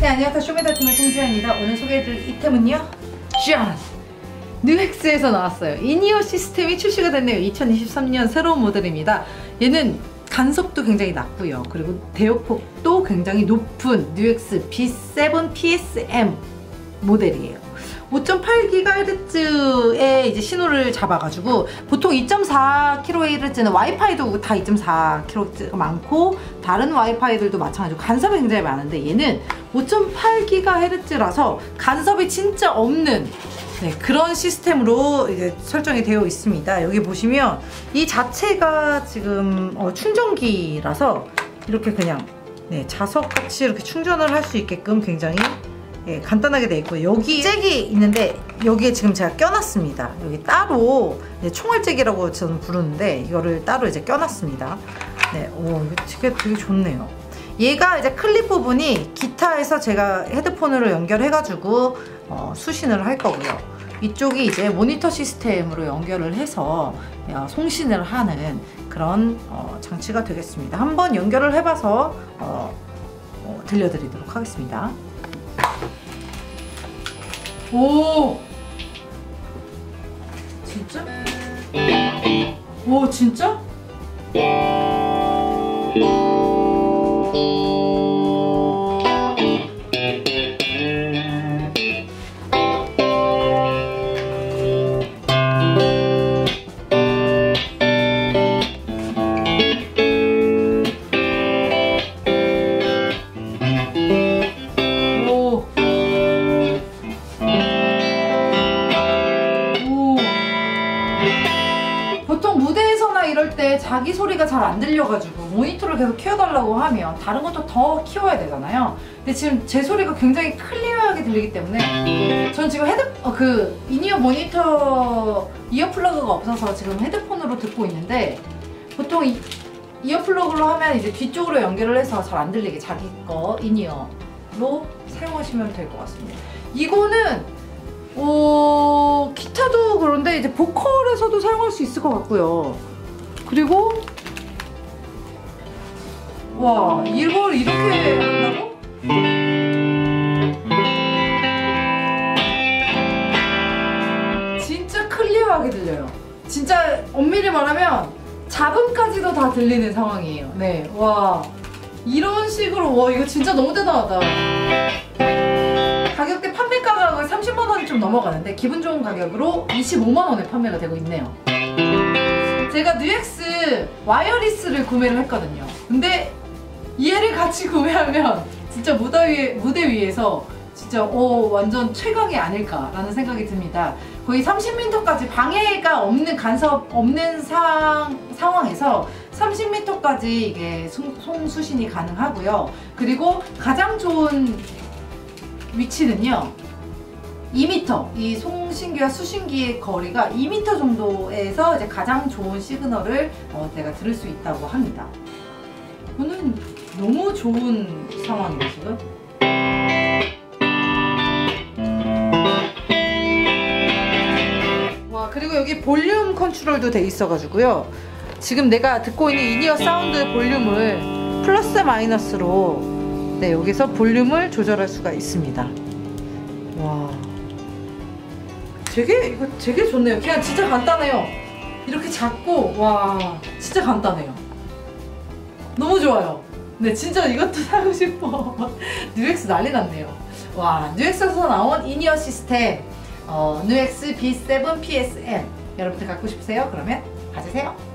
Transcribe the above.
네, 안녕하세요. 쇼메더팀의 송지현입니다. 오늘 소개해드릴 이템은요, 짠! 뉴엑스에서 나왔어요. 이니어 시스템이 출시가 됐네요. 2023년 새로운 모델입니다. 얘는 간섭도 굉장히 낮고요. 그리고 대역폭도 굉장히 높은 뉴엑스 B7 PSM 모델이에요. 5.8GHz의 이제 신호를 잡아가지고 보통 2.4kHz는 와이파이도 다 2.4kHz가 많고 다른 와이파이들도 마찬가지로 간섭이 굉장히 많은데 얘는 5.8GHz라서 간섭이 진짜 없는 그런 시스템으로 이제 설정이 되어 있습니다. 여기 보시면 이 자체가 지금 충전기라서 이렇게 그냥 자석같이 이렇게 충전을 할 수 있게끔 굉장히 간단하게 되어 있고, 여기 잭이 있는데 여기에 지금 제가 껴놨습니다. 여기 따로 총알잭이라고 저는 부르는데 이거를 따로 이제 껴놨습니다. 이거 되게 좋네요. 얘가 이제 클립 부분이 기타에서 제가 헤드폰으로 연결해가지고 수신을 할 거고요. 이쪽이 이제 모니터 시스템으로 연결을 해서 송신을 하는 그런 장치가 되겠습니다. 한번 연결을 해봐서 들려드리도록 하겠습니다. 오! 진짜? 오, 진짜? 보통 무대에서나 이럴 때 자기 소리가 잘 안 들려가지고 모니터를 계속 키워달라고 하면 다른 것도 더 키워야 되잖아요. 근데 지금 제 소리가 굉장히 클리어하게 들리기 때문에 전 지금 인이어 모니터 이어 플러그가 없어서 지금 헤드폰으로 듣고 있는데, 보통 이어 플러그로 하면 이제 뒤쪽으로 연결을 해서 잘 안 들리게 자기 거 인이어로 사용하시면 될 것 같습니다. 이거는 기타도 그런데 이제 보컬에서도 사용할 수 있을 것 같고요. 그리고 와, 이걸 이렇게 한다고? 진짜 클리어하게 들려요. 진짜 엄밀히 말하면 잡음까지도 다 들리는 상황이에요. 네, 와, 이런 식으로, 와, 이거 진짜 너무 대단하다. 가격대 판매가가 30만원이 좀 넘어가는데 기분 좋은 가격으로 25만원에 판매가 되고 있네요. 제가 뉴엑스 와이어리스를 구매를 했거든요. 근데 얘를 같이 구매하면 진짜 무대 위에서 진짜 완전 최강이 아닐까라는 생각이 듭니다. 거의 30m까지 방해가 없는, 간섭 없는 상황에서 30m까지 이게 송수신이 가능하고요. 그리고 가장 좋은 위치는요, 2m, 이 송신기와 수신기의 거리가 2m 정도에서 이제 가장 좋은 시그널을 내가 들을 수 있다고 합니다. 저는 너무 좋은 상황이에요, 지금. 와, 그리고 여기 볼륨 컨트롤도 돼 있어가지고요. 지금 내가 듣고 있는 이니어 사운드 볼륨을 플러스 마이너스로 여기서 볼륨을 조절할 수가 있습니다. 와, 이거 되게 좋네요. 그냥 진짜 간단해요. 이렇게 잡고, 와, 진짜 간단해요. 너무 좋아요. 네, 진짜 이것도 사고 싶어. 뉴엑스 난리 났네요. 와, 뉴엑스에서 나온 이니어 시스템 뉴엑스 B7 PSM 여러분들 갖고 싶으세요? 그러면 가지세요.